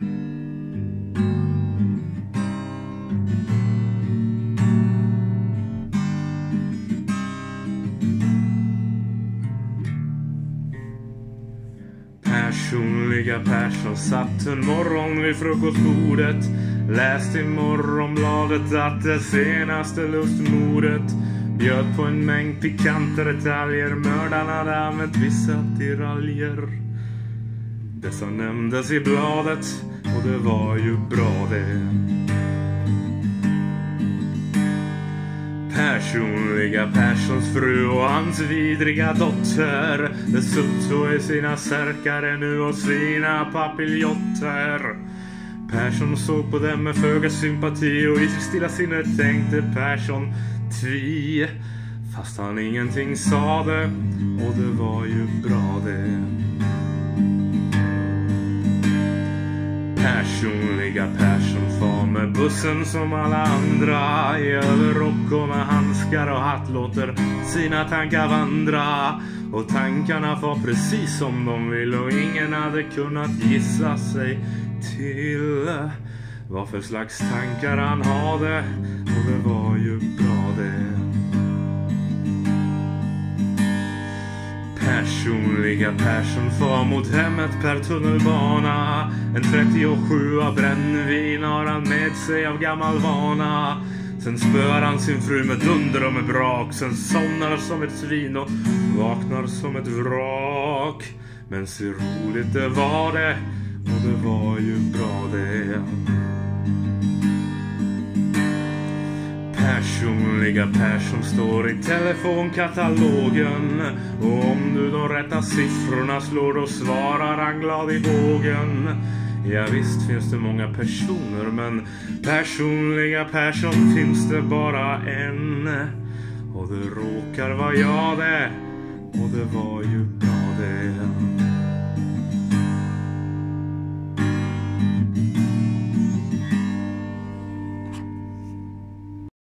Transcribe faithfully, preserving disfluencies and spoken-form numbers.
Personliga Persson satt en morgon vid frukostbordet. Läste i morgonbladet att det senaste lustmordet bjöd på en mängd pikanta detaljer. Mördarna hade använt vissa tiraljer. Dessa nämndes i bladet och det var ju bra det. Personliga Perssons fru och hans vidriga dotter, det sutt i sina särkare nu och sina papiljotter. Persson såg på dem med föga sympati och i sitt stilla sinne tänkte Persson tvi. Fast han ingenting sade och det var ju bra det. Personliga Persson far med bussen som alla andra, i överrock och med handskar och hatt låter sina tankar vandra. Och tankarna var precis som de vill och ingen hade kunnat gissa sig till vad för slags tankar han hade, och det var ju bra det. Personliga Persson far mot hemmet per tunnelbana. En trettiosju av brännvin har han med sig av gammal vana. Sen spör han sin fru med dunder och med brak. Sen somnar som ett svin och vaknar som ett vrak. Men så roligt det var det, och det var ju bra det. Personliga Persson står i telefonkatalogen, och om du de rätta siffrorna slår då svarar han glad i vågen. Ja visst finns det många personer, men personliga Persson finns det bara en. Och det råkar vara jag det, och det var ju bra det.